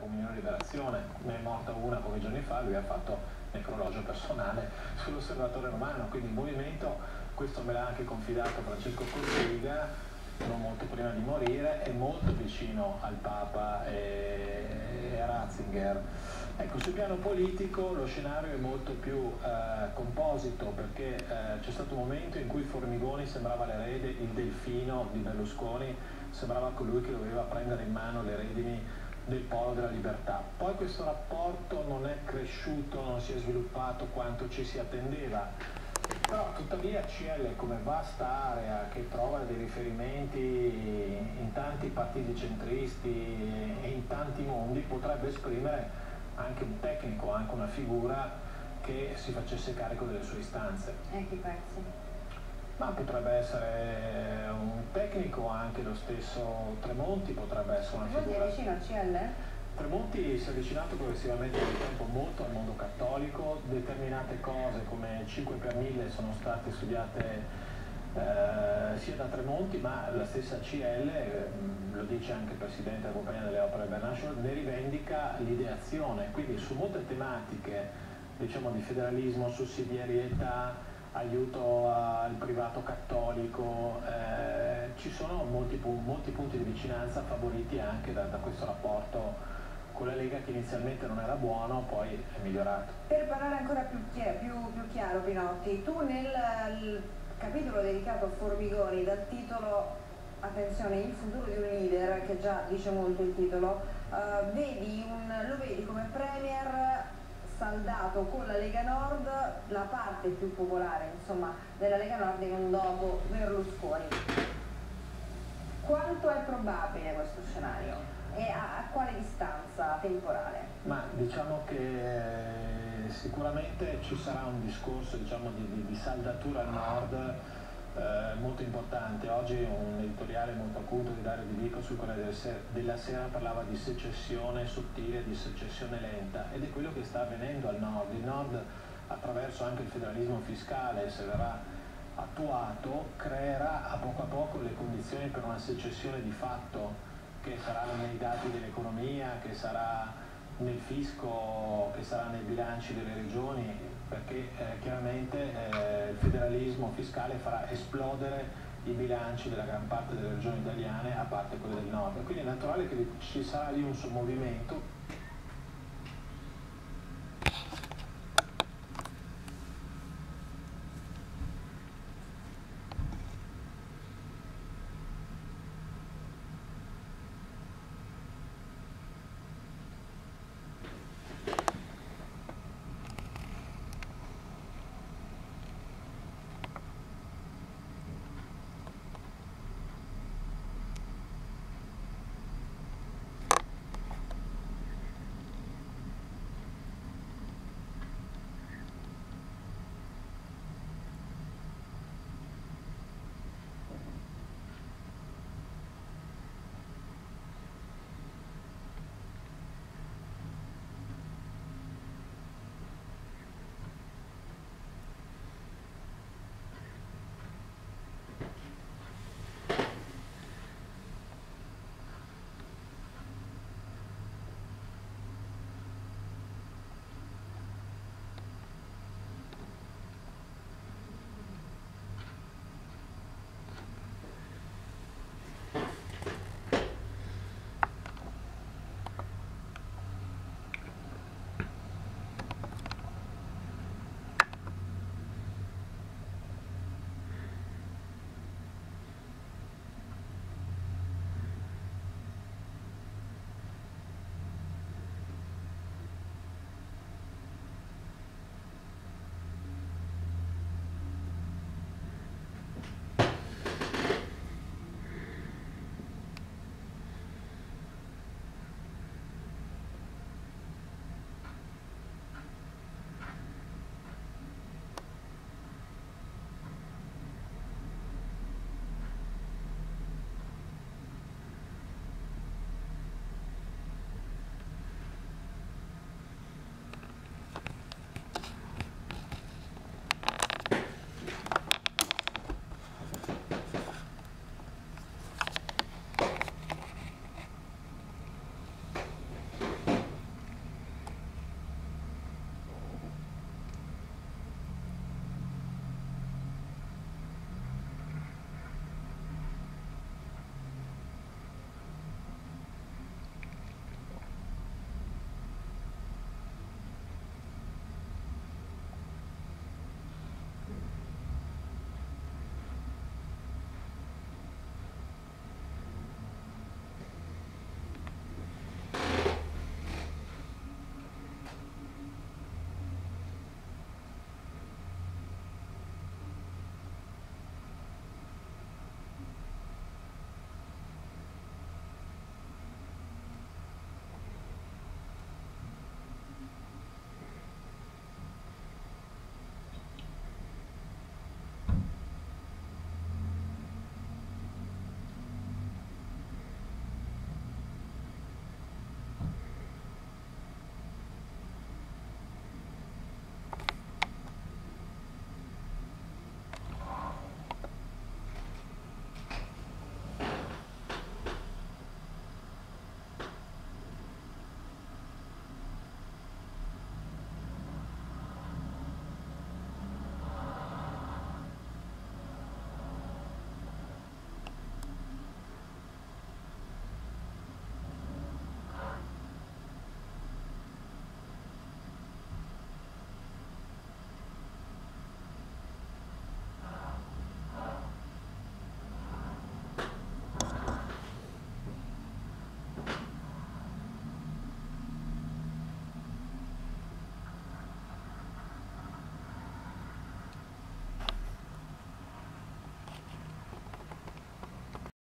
Comunione e Liberazione, ne è morta una pochi giorni fa, lui ha fatto necrologio personale sull'Osservatore Romano, quindi il movimento, questo me l'ha anche confidato Francesco Cossiga, non molto prima di morire, è molto vicino al Papa e a Ratzinger. Ecco, sul piano politico lo scenario è molto più composito, perché c'è stato un momento in cui Formigoni sembrava l'erede, il delfino di Berlusconi, sembrava colui che doveva prendere in mano le redini del Polo della Libertà. Poi questo rapporto non è cresciuto, non si è sviluppato quanto ci si attendeva, però tuttavia CL come vasta area che trova dei riferimenti in tanti partiti centristi e in tanti mondi potrebbe esprimere anche un tecnico, anche una figura che si facesse carico delle sue istanze. E chi pensi? Ma potrebbe essere un tecnico, anche lo stesso Tremonti potrebbe essere una figura. Tremonti è vicino al CL? Tremonti si è avvicinato progressivamente nel tempo molto al mondo cattolico, determinate cose come 5 per 1000 sono state studiate sia da Tremonti, ma la stessa CL, lo dice anche il presidente della Compagnia delle Opere Bernascio, ne rivendica l'ideazione, quindi su molte tematiche, diciamo, di federalismo, sussidiarietà, aiuto al privato cattolico, ci sono molti punti di vicinanza favoriti anche da questo rapporto con la Lega, che inizialmente non era buono, poi è migliorato. Per parlare ancora più chiaro, Pinotti, tu nel capitolo dedicato a Formigoni, dal titolo, attenzione, il futuro di un leader, che già dice molto il titolo, lo vedi come premier saldato con la Lega Nord, la parte più popolare, insomma, della Lega Nord in un dopo Berlusconi. Quanto è probabile questo scenario? E a quale distanza temporale? Ma diciamo che sicuramente ci sarà un discorso, diciamo, di saldatura al nord molto importante. Oggi un editoriale molto acuto di Dario Di Vico sul Corriere della Sera parlava di secessione sottile, di secessione lenta, ed è quello che sta avvenendo al nord. Il nord, attraverso anche il federalismo fiscale, se verrà attuato, creerà a poco le condizioni per una secessione di fatto, che sarà nei dati dell'economia, che sarà nel fisco, che sarà nei bilanci delle regioni, perché chiaramente il federalismo fiscale farà esplodere i bilanci della gran parte delle regioni italiane, a parte quelle del nord. Quindi è naturale che ci sarà lì un sommovimento